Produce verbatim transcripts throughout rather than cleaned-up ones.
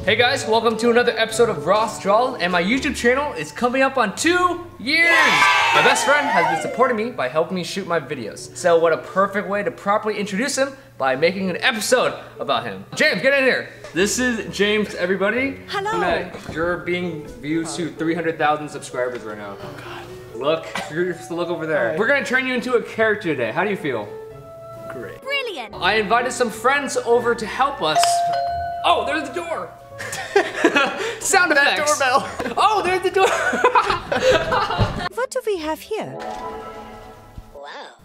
Hey guys, welcome to another episode of RossDraws, and my YouTube channel is coming up on two years! My best friend has been supporting me by helping me shoot my videos. So what a perfect way to properly introduce him by making an episode about him. James, get in here! This is James, everybody. Hello! Tonight, you're being viewed to three hundred thousand subscribers right now. Oh God. Look, you're just look over there. Right. We're gonna turn you into a character today. How do you feel? Great. Brilliant! I invited some friends over to help us. Oh, there's the door! Sound effects! Doorbell! Oh, there's the door! What do we have here? Wow.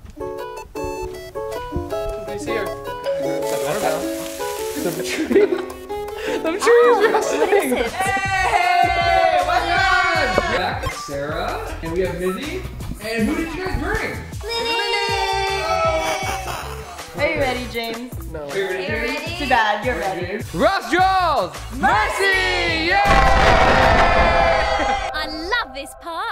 Who's here? The tree. The tree's wrestling! Hey! What's up? Jack, Sarah, and we have MIZZIE. And who did you guys bring? Are you ready, James? No. Are you ready, James? Too bad, you're ready. RossDraws! Mercy! Yeah! I love this part.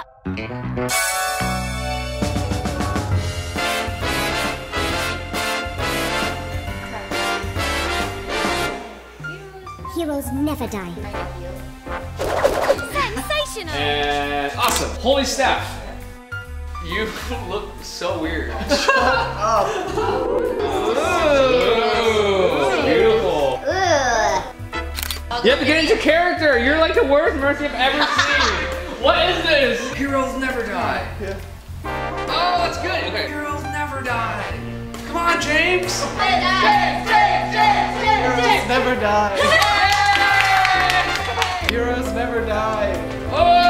Heroes never die. Sensational! And awesome. Holy staff. You look so weird. Shut up! Ooh, beautiful. You have to get into character. You're like the worst Mercy I've ever seen. What is this? Heroes never die. Yeah. Oh, that's good. Okay. Heroes never die. Come on, James. Heroes never die. Heroes never die. Oh!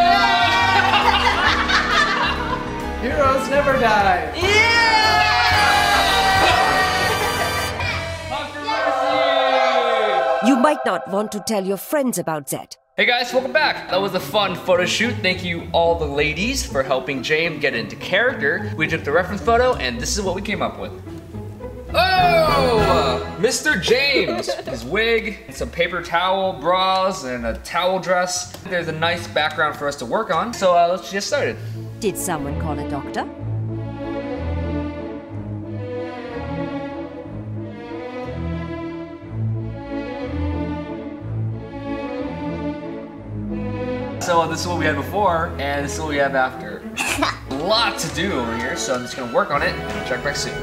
Heroes never die. Mercy! You might not want to tell your friends about that. Hey guys, welcome back. That was a fun photo shoot. Thank you all the ladies for helping James get into character. We took the reference photo and this is what we came up with. Oh! Mister James! His wig, some paper towel bras, and a towel dress. There's a nice background for us to work on, so uh, let's get started. Did someone call a doctor? So uh, this is what we had before, and this is what we have after. A lot to do over here, so I'm just gonna work on it, and I'll check back soon.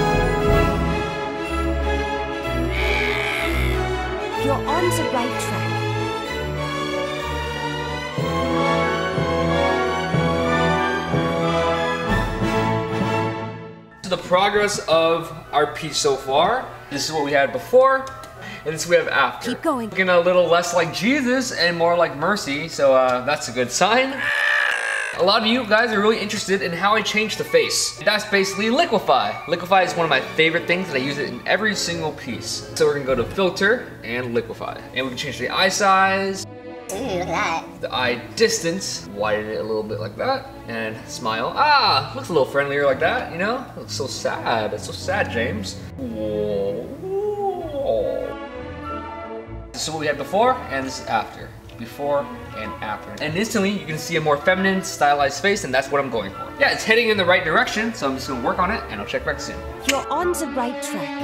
You're on the right track. The progress of our piece so far. This is what we had before, and this is what we have after. Keep going. Looking a little less like Jesus and more like Mercy, so uh, that's a good sign. A lot of you guys are really interested in how I changed the face. That's basically liquefy. Liquefy is one of my favorite things, and I use it in every single piece. So we're gonna go to filter and liquefy. And we can change the eye size. Ooh, look at that. The eye distance, widen it a little bit like that, and smile. Ah, looks a little friendlier like that, you know? Looks so sad, it's so sad, James. Whoa. This is what we had before, and this is after. Before and after. And instantly, you can see a more feminine, stylized face, and that's what I'm going for. Yeah, it's heading in the right direction, so I'm just gonna work on it, and I'll check back soon. You're on the right track.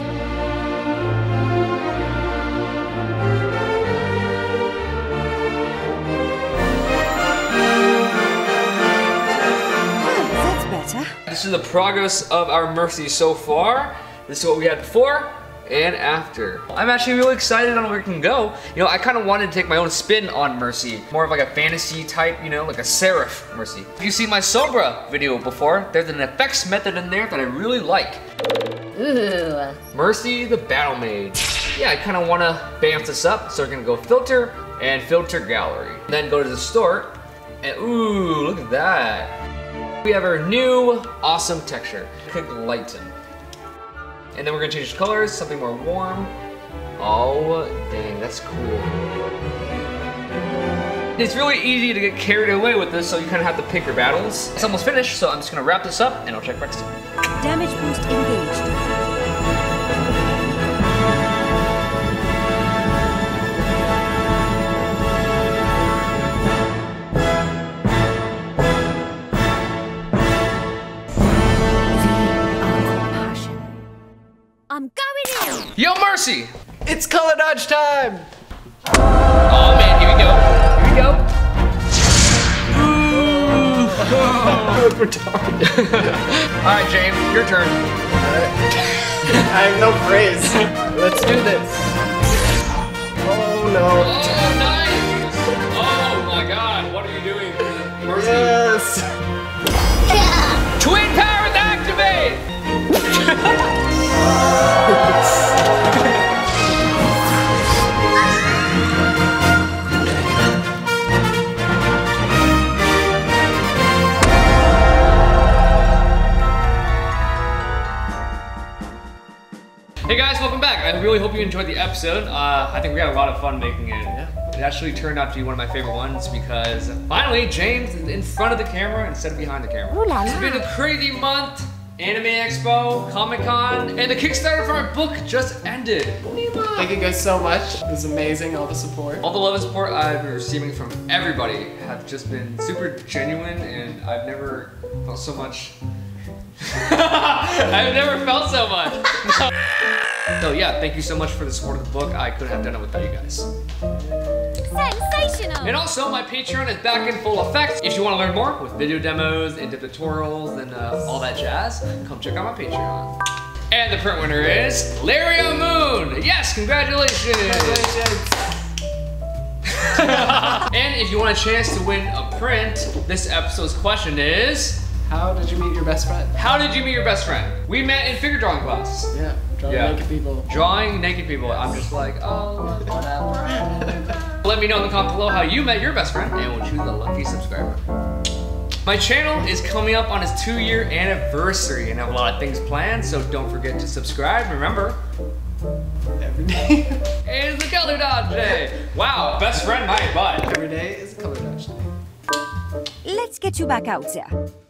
This is the progress of our Mercy so far. This is what we had before and after. I'm actually really excited on where it can go. You know, I kind of wanted to take my own spin on Mercy. More of like a fantasy type, you know, like a seraph Mercy. If you've seen my Sombra video before, there's an effects method in there that I really like. Ooh. Mercy the Battle Mage. Yeah, I kind of want to bounce this up, so we're gonna go filter and filter gallery. And then go to the store, and ooh, look at that. We have our new awesome texture. Click lighten. And then we're gonna change the colors, something more warm. Oh, dang, that's cool. It's really easy to get carried away with this, so you kind of have to pick your battles. It's almost finished, so I'm just gonna wrap this up and I'll check back soon. Damage boost engaged. I'm going in! Yo, Mercy! It's color dodge time! Oh, retarded. Alright, James, your turn. I have no praise. Let's do this. Oh no. Oh, nice! Oh my god, what are you doing? Mercy. Yes. Twin powers activate! Hey guys, welcome back. I really hope you enjoyed the episode. Uh, I think we had a lot of fun making it. Yeah. It actually turned out to be one of my favorite ones because finally James is in front of the camera instead of behind the camera. Ooh la It's la. been a crazy month. Anime Expo, Comic Con, and the Kickstarter for my book just ended. Thank you guys so much. It was amazing, all the support. All the love and support I've been receiving from everybody have just been super genuine, and I've never felt so much. I've never felt so much. So yeah, thank you so much for the support of the book. I couldn't have done it without you guys. Sensational! And also, my Patreon is back in full effect. If you want to learn more with video demos, in-depth tutorials, and uh, all that jazz, come check out my Patreon. And the print winner is Lario Moon. Yes, congratulations. Congratulations. And if you want a chance to win a print, this episode's question is, How did you meet your best friend? how did you meet your best friend? We met in figure drawing class. Yeah, drawing Yeah. naked people. Drawing naked people. I'm just like, oh, whatever. Let me know in the comments below how you met your best friend, and we'll choose a lucky subscriber. My channel is coming up on its two year anniversary, and I have a lot of things planned, so don't forget to subscribe. Remember, Every day. it's the color dodge day. Wow, best friend my butt. Every day is a color dodge day. Let's get you back out there.